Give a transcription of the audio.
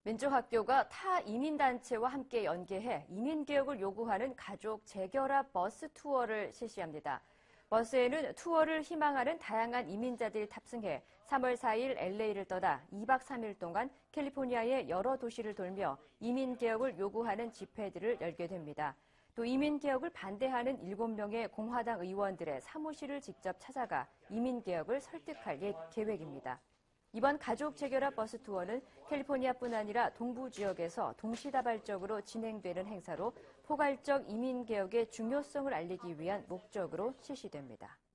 민주학교가 타 이민단체와 함께 연계해 이민개혁을 요구하는 가족 재결합 버스 투어를 실시합니다. 버스에는 투어를 희망하는 다양한 이민자들이 탑승해 3월 4일 LA를 떠나 2박 3일 동안 캘리포니아의 여러 도시를 돌며 이민개혁을 요구하는 집회들을 열게 됩니다. 또 이민개혁을 반대하는 7명의 공화당 의원들의 사무실을 직접 찾아가 이민개혁을 설득할 계획입니다. 이번 가족 재결합 버스 투어는 캘리포니아뿐 아니라 동부 지역에서 동시다발적으로 진행되는 행사로 포괄적 이민개혁의 중요성을 알리기 위한 목적으로 실시됩니다.